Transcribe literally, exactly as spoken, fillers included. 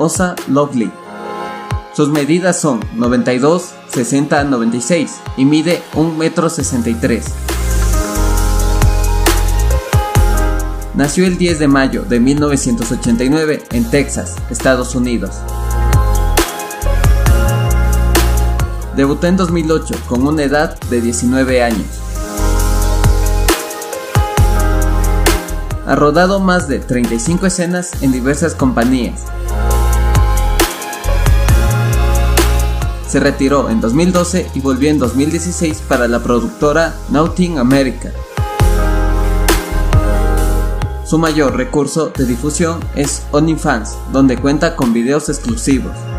Osa Lovely. Sus medidas son noventa y dos, sesenta, noventa y seis y mide un metro sesenta y tres. Nació el diez de mayo de mil novecientos ochenta y nueve en Texas, Estados Unidos. Debutó en dos mil ocho con una edad de diecinueve años. Ha rodado más de treinta y cinco escenas en diversas compañías. Se retiró en dos mil doce y volvió en dos mil dieciséis para la productora Naughty America. Su mayor recurso de difusión es OnlyFans, donde cuenta con videos exclusivos.